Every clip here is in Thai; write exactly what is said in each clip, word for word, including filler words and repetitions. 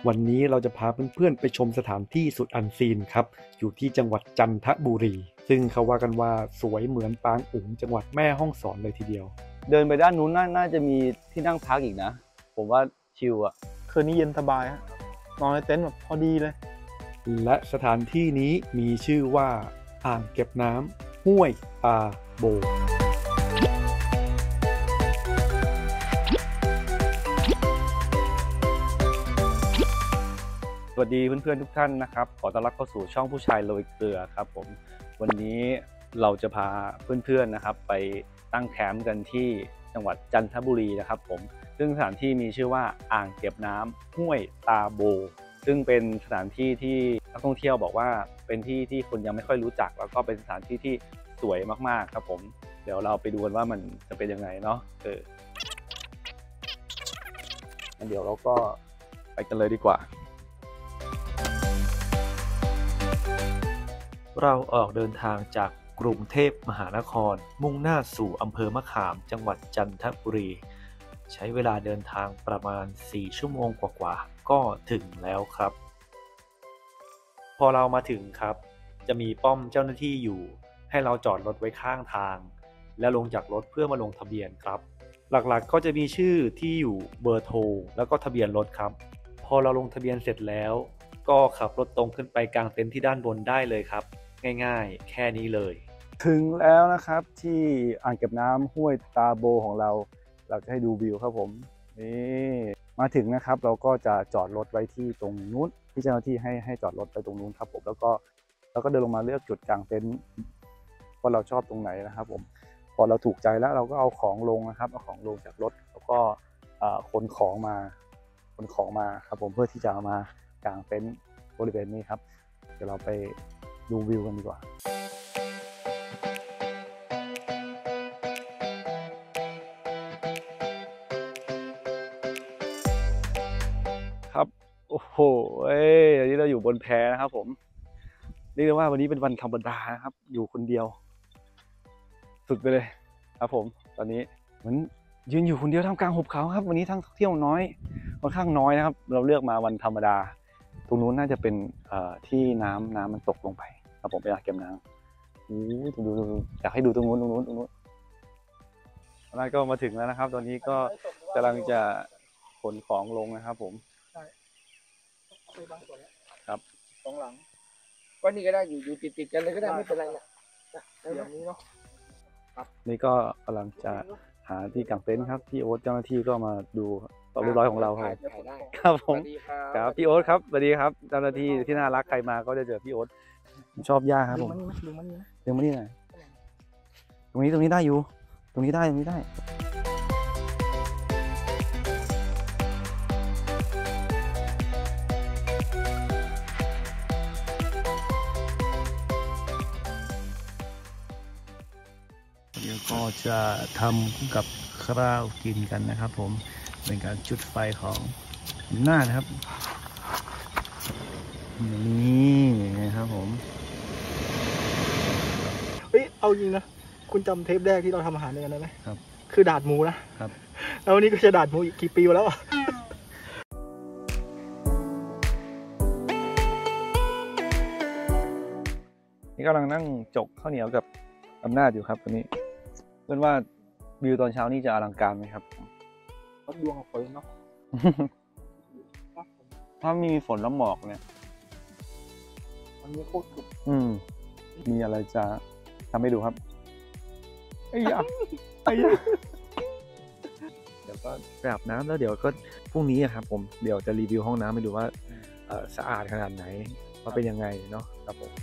วันนี้เราจะพาเพื่อนๆไปชมสถานที่สุดอันซีนครับอยู่ที่จังหวัดจันทบุรีซึ่งเขาว่ากันว่าสวยเหมือนปางอุ๋งจังหวัดแม่ฮ่องสอนเลยทีเดียวเดินไปด้านนู้นนน่าจะมีที่นั่งพักอีกนะผมว่าชิลอะคืนนี้เย็นสบายฮะนอนในเต็นท์แบบพอดีเลยและสถานที่นี้มีชื่อว่าอ่างเก็บน้ำห้วยตาโบสวัสดีเพื่อนๆทุกท่านนะครับขอต้อนรับเข้าสู่ช่องผู้ชายโรยเกลือครับผมวันนี้เราจะพาเพื่อนๆนะครับไปตั้งแคมป์กันที่จังหวัดจันทบุรีนะครับผมซึ่งสถานที่มีชื่อว่าอ่างเก็บน้ำห้วยตาโบซึ่งเป็นสถานที่ที่นักท่องเที่ยวบอกว่าเป็นที่ที่คนยังไม่ค่อยรู้จักแล้วก็เป็นสถานที่ที่สวยมากๆครับผมเดี๋ยวเราไปดูกันว่ามันจะเป็นยังไงเนาะเอองั้นเดี๋ยวเราก็ไปกันเลยดีกว่าเราออกเดินทางจากกรุงเทพมหานครมุ่งหน้าสู่อำเภอมะขามจังหวัดจันทบุรีใช้เวลาเดินทางประมาณสี่ชั่วโมงกว่าๆก็ถึงแล้วครับพอเรามาถึงครับจะมีป้อมเจ้าหน้าที่อยู่ให้เราจอดรถไว้ข้างทางและลงจากรถเพื่อมาลงทะเบียนครับหลักๆก็จะมีชื่อที่อยู่เบอร์โทรแล้วก็ทะเบียนรถครับพอเราลงทะเบียนเสร็จแล้วก็ขับรถตรงขึ้นไปกางเต็นท์ที่ด้านบนได้เลยครับง่ายๆแค่นี้เลยถึงแล้วนะครับที่อ่างเก็บน้ำห้วยตาโบของเราเราจะให้ดูวิวครับผมนี่มาถึงนะครับเราก็จะจอดรถไว้ที่ตรงนู้นที่เจ้าหน้าที่ให้ให้จอดรถไปตรงนู้นครับผมแล้วก็แล้วก็เดินลงมาเลือกจุดกางเต็นท์ว่าเราชอบตรงไหนนะครับผมพอเราถูกใจแล้วเราก็เอาของลงนะครับเอาของลงจากรถแล้วก็ขนของมาขนของมาครับผมเพื่อที่จะมากางเต็นท์บริเวณนี้ครับเดี๋ยวเราไปดูวิวกันดีกว่าครับโอ้โหเอ้ยวันนี้เราอยู่บนแพนะครับผมเรียกได้ว่าวันนี้เป็นวันธรรมดานะครับอยู่คนเดียวสุดไปเลยครับผมตอนนี้เหมือนยืนอยู่คนเดียวท่ามกลางหุบเขาครับวันนี้ทั้งเที่ยวน้อยค่อนข้างน้อยนะครับเราเลือกมาวันธรรมดาตรงนู้นน่าจะเป็นที่น้ำน้ำมันตกลงไปครับผมไปอยากเก็บน้ำอู้ดูดูดูอยากให้ดูตรงนู้นตรงนู้นตรงนู้นตอนนั้นก็มาถึงแล้วนะครับตอนนี้ก็กำลังจะขนของลงนะครับผมครับสองหลังก็นี่ก็ได้อยู่อยู่ติดๆกันเลยก็ได้ไม่เป็นไรเนี่ยอย่างนี้เนาะครับนี่ก็กำลังจะหาที่กางเต็นท์ครับพี่โอ๊ตเจ้าหน้าที่ก็มาดูความเรียบร้อยของเราครับครับผมครับพี่โอ๊ตครับสวัสดีครับเจ้าหน้าที่ที่น่ารักใครมาก็จะเจอพี่โอ๊ตผมชอบย่าครับผมดึงมานี่นะดึงมานี่หน่อยตรงนี้ตรงนี้ได้อยู่ตรงนี้ได้ตรงนี้ได้เดี๋ยวก็จะทำกับข้าวกินกันนะครับผมเป็นการจุดไฟของหน้านะครับนี่นะครับผมเฮ้ยเอาจริงนะคุณจำเทปแรกที่เราทำอาหารด้วยกันได้ไหมครับคือดาดหมูนะครับแล้ววันนี้ก็จะดาดหมูอีกกี่ปีแล้วอ่ะนี่กำลังนั่งจกข้าวเหนียวกับอำนาจอยู่ครับตอนนี้เพื่อนว่าวิวตอนเช้านี่จะอลังการไหมครับวัดดวงกับฝนเนาะถ้ามีฝนแล้วหมอกเนี่ยมันมีโคตรสุดอืมมีอะไรจะทำให้ดูครับไอ้ยาไอ้ยาเดี๋ยวก็ไปอาบน้ำแล้วเดี๋ยวก็พรุ่งนี้ครับผมเดี๋ยวจะรีวิวห้องน้ำให้ดูว่าสะอาดขนาดไหนว่าเป็นยังไงเนาะครับผม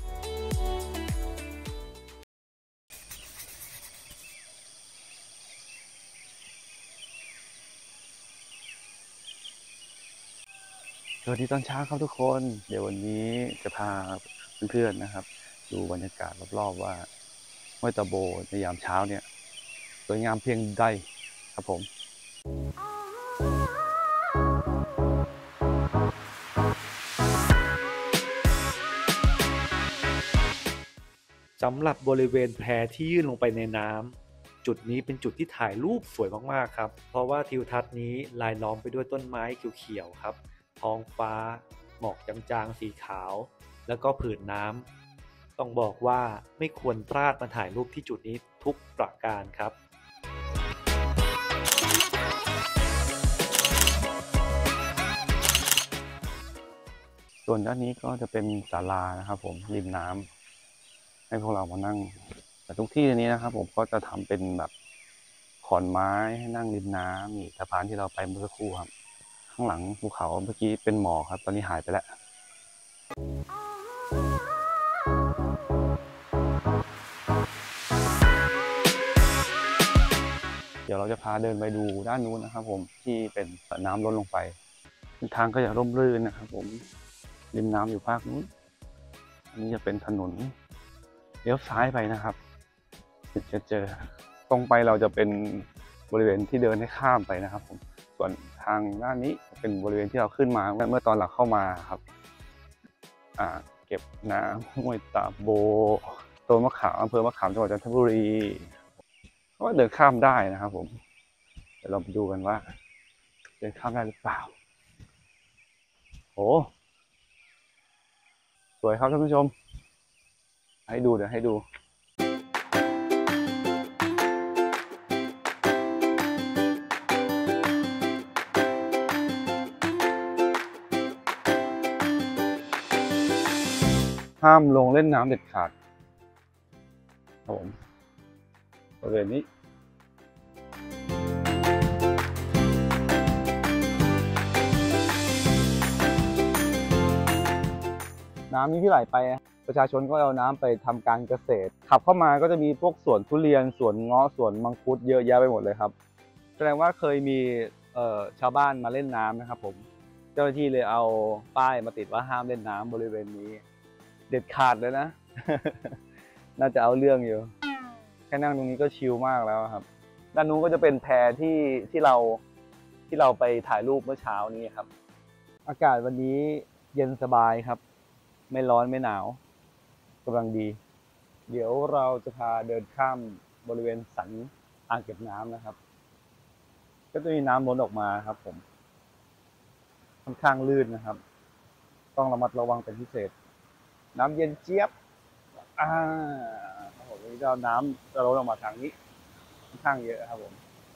สวัสดีตอนเช้าครับทุกคนเดี๋ยววันนี้จะพาเพื่อนๆนะครับดูบรรยากาศรอบๆว่าห้วยตาโบในยามเช้าเนี่ยสวยงามเพียงใดครับผมสำหรับบริเวณแพที่ยื่นลงไปในน้ำจุดนี้เป็นจุดที่ถ่ายรูปสวยมากๆครับเพราะว่าทิวทัศน์นี้รายล้อมไปด้วยต้นไม้เขียวๆครับท้องฟ้าหมอกจางๆสีขาว แล้วก็ผืนน้ำต้องบอกว่าไม่ควรพลาดมาถ่ายรูปที่จุดนี้ทุกประการครับส่วนด้านนี้ก็จะเป็นศาลานะครับผมริมน้ำให้พวกเรามานั่งแต่ทุกที่ในนี้นะครับผมก็จะทำเป็นแบบขอนไม้ให้นั่งริมน้ำนี่สะพานที่เราไปเมื่อสักครู่ครับข้างหลังภูเขาเมื่อกี้เป็นหมอกครับตอนนี้หายไปแล้วเดี๋ยวเราจะพาเดินไปดูด้านนู้นนะครับผมที่เป็นน้ำล้นลงไปทางก็จะร่มรื่นนะครับผมริมน้ำอยู่ภาคนู้นอันนี้จะเป็นถนนเลี้ยวซ้ายไปนะครับถึงจะเจอตรงไปเราจะเป็นบริเวณที่เดินให้ข้ามไปนะครับผมส่วนทางด้านนี้เป็นบริเวณที่เราขึ้นมาเมื่อตอนหลังเข้ามาครับอ่าเก็บน้ำห้วยตาโบต้นมะขามอำเภอมะขามจังหวัดจันทบุรีก็เดินข้ามได้นะครับผมเดี๋ยวเราไปดูกันว่าเดินข้ามได้หรือเปล่าโอ้สวยครับท่านผู้ชมให้ดูเดี๋ยวให้ดูห้ามลงเล่นน้ำเด็ดขาดครับผมบริเวณนี้น้ำนี้ที่ไหลไปประชาชนก็เอาน้ำไปทำการเกษตรขับเข้ามาก็จะมีพวกสวนทุเรียนสวนเงาะสวนมังคุดเยอะแยะไปหมดเลยครับแสดงว่าเคยมีเอ่อชาวบ้านมาเล่นน้ำนะครับผมเจ้าหน้าที่เลยเอาป้ายมาติดว่าห้ามเล่นน้ำบริเวณนี้เด็ดขาดเลยนะ น่าจะเอาเรื่องอยู่แค่นั่งตรงนี้ก็ชิลมากแล้วครับด้านนู้นก็จะเป็นแพที่ที่เราที่เราไปถ่ายรูปเมื่อเช้านี้ครับอากาศวันนี้เย็นสบายครับไม่ร้อนไม่หนาวกำลังดีเดี๋ยวเราจะพาเดินข้ามบริเวณสันอ่างเก็บน้ำนะครับก็จะมีน้ำล้นออกมาครับผมค่อนข้างลื่นนะครับต้องระมัดระวังเป็นพิเศษน้ำเย็นเจี๊ยบอ่าครับผมวันนี้เราน้ำจะล้นออกมาทางนี้ค่อนข้างเยอะครับผม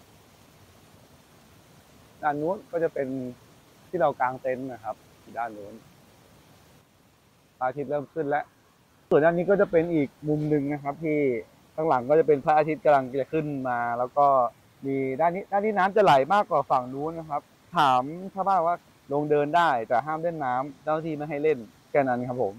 ด้านนู้นก็จะเป็นที่เรากางเต็นท์นะครับด้านนู้นพระอาทิตย์เริ่มขึ้นแล้วส่วนด้านนี้ก็จะเป็นอีกมุมหนึ่งนะครับที่ข้างหลังก็จะเป็นพระอาทิตย์กำลังจะขึ้นมาแล้วก็มีด้านนี้ด้านนี้น้ำจะไหลมากกว่าฝั่งนู้นนะครับถามชาวบ้านว่าลงเดินได้แต่ห้ามเล่นน้ำเจ้าหน้าที่ไม่ให้เล่นแค่นั้นครับผม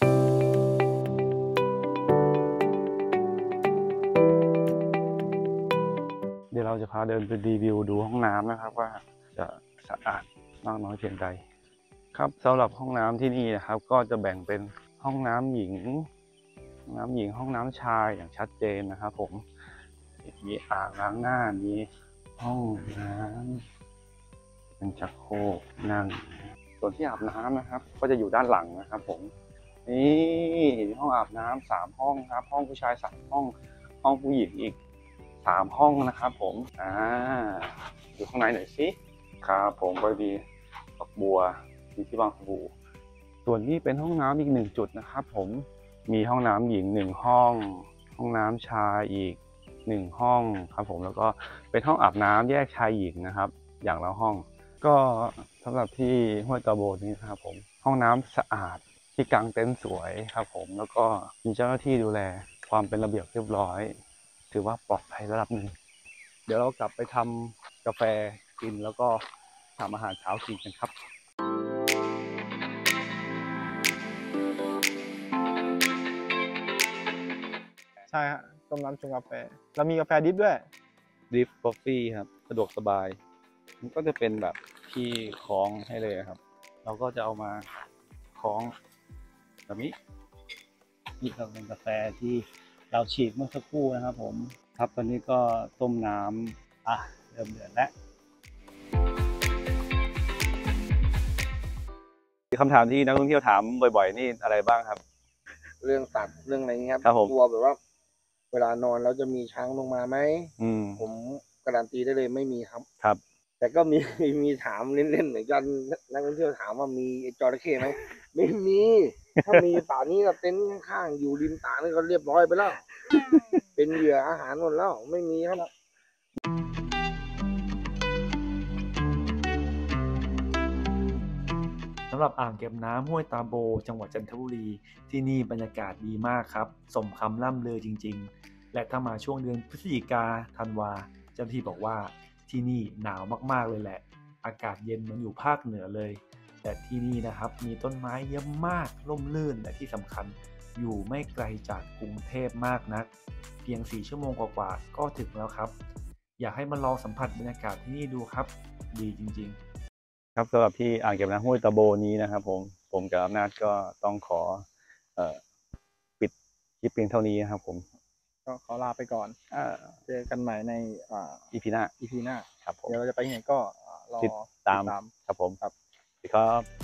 เดี๋ยวเราจะพาเดินไปรีวิวดูห้องน้ำนะครับว่าจะสะอาดมากน้อยเพียงใดครับสำหรับห้องน้ำที่นี่นะครับก็จะแบ่งเป็นห้องน้ำหญิงห้องน้ำหญิงห้องน้ำชายอย่างชัดเจนนะครับผมมีอ่างล้างหน้ามีห้องน้ำเป็นชักโครกนั่งส่วนที่อาบน้ำนะครับก็จะอยู่ด้านหลังนะครับผมนี่ห้องอาบน้ำสามห้องครับห้องผู้ชายสามห้องห้องผู้หญิงอีกสามห้องนะครับผมอ่าอยู่ข้างในหน่อยสิครับผมพอดีดอกบัวมีที่วางสบู่ส่วนนี้เป็นห้องน้ำอีกหนึ่งจุดนะครับผมมีห้องน้ำหญิงหนึ่งห้องห้องน้ำชายอีกหนึ่งห้องครับผมแล้วก็เป็นห้องอาบน้ำแยกชายหญิงนะครับอย่างละห้องก็สำหรับที่ห้วยตะโบนี้นะครับผมห้องน้ำสะอาดที่กางเต็นท์สวยครับผมแล้วก็มีเจ้าหน้าที่ดูแลความเป็นระเบียบเรียบร้อยถือว่าปลอดภัยระดับหนึ่งเดี๋ยวเรากลับไปทำกาแฟกินแล้วก็ทำอาหารเช้ากินกันครับใช่ฮะต้มน้ำชงกาแฟเรามีกาแฟดิฟด้วยดริฟต์กาแฟครับสะดวกสบายมันก็จะเป็นแบบที่คล้องให้เลยครับเราก็จะเอามาคล้องแบบนี้นี่ก็เป็นกาแฟที่เราฉีดเมื่อสักครู่นะครับผมครับตอนนี้ก็ต้มน้ำอ่ะเริ่มเดือดแล้วคำถามที่นักท่องเที่ยวถามบ่อยๆนี่อะไรบ้างครับเรื่องสัตว์เรื่องอะไรเงี้ยครับครับผมกลัวแบบว่าเวลานอนแล้วจะมีช้างลงมาไหมอืมผมการันตีได้เลยไม่มีครับครับแต่ก็มี มีถามเล่นๆเหมือนกันนักท่องเที่ยวถามว่ามีจระเข้ไหมไม่มี ถ้ามีป่านี้ก็เต็นท์ข้างๆอยู่ริมตานี่ก็เรียบร้อยไปแล้ว เป็นเหยื่ออาหารหมดแล้วไม่มีครับสำหรับอ่างเก็บน้ำห้วยตาโบจังหวัดจันทบุรีที่นี่บรรยากาศดีมากครับสมคำล่ำลือจริงๆและถ้ามาช่วงเดือนพฤศจิกาธันวาเจ้าหน้าที่บอกว่าที่นี่หนาวมากๆเลยแหละอากาศเย็นเหมือนอยู่ภาคเหนือเลยแต่ที่นี่นะครับมีต้นไม้เยอะมากร่มรื่นและที่สำคัญอยู่ไม่ไกลจากกรุงเทพมากนักเพียงสี่ชั่วโมงกว่าๆก็ถึงแล้วครับอยากให้มาลองสัมผัสบรรยากาศที่นี่ดูครับดีจริงๆครับสำหรับที่อ่างเก็บน้ำห้วยตะโบนี้นะครับผมผมกับอำนาจก็ต้องขอเอ่อปิดคลิปเพียงเท่านี้นะครับผมก็ขอลาไปก่อนอ่าเจอกันใหม่ในอ่าอี พี หน้าอี พี หน้าครับผมเดี๋ยวเราจะไปที่ไหนก็อ่ารอติดตามตามครับผมครับสวัสดีครับ